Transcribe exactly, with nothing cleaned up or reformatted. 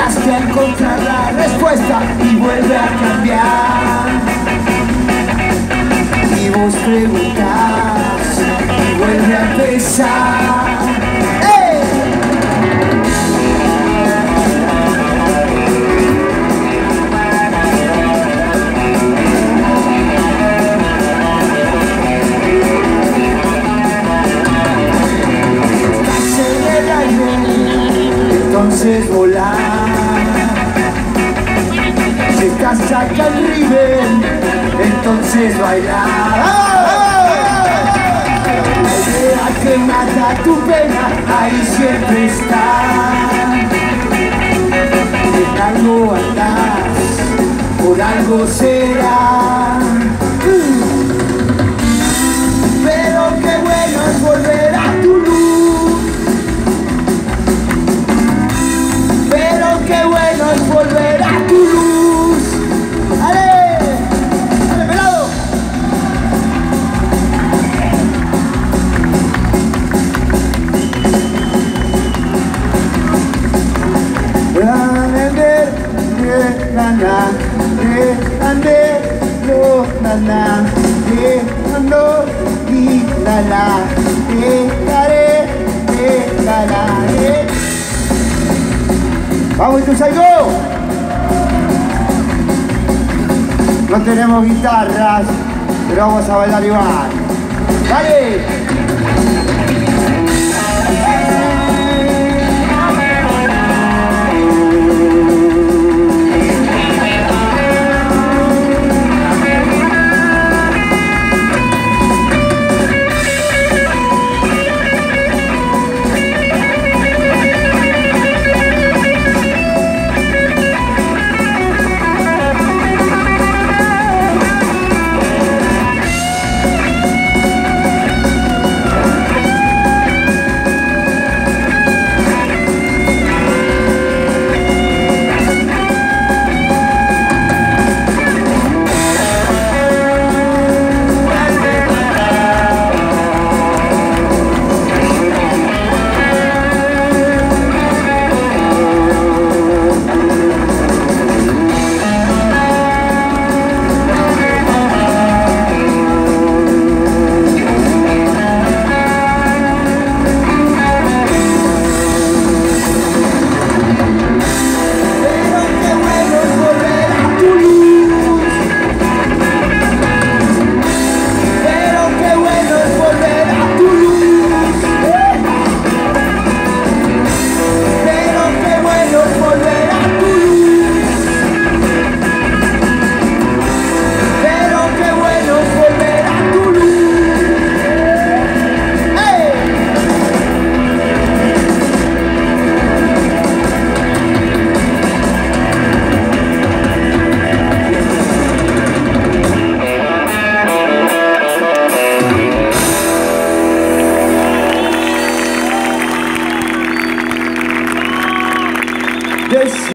llegaste a encontrar la respuesta y vuelve a cambiar. Y vos preguntás y vuelve a empezar. ¡Ey! Estás en el aire, entonces volar. Si estás acá arriba, entonces bailar. La idea que mata tu pena, ahí siempre está. En algo andás, por algo será. Pero qué bueno es volver a tu luz. Pero qué bueno es volver a tu luz. ¡Ale! ¡Ale, pelado! ¡Vamos, Ituzaingó! No tenemos guitarras, pero vamos a bailar igual. ¡Dale! Yes.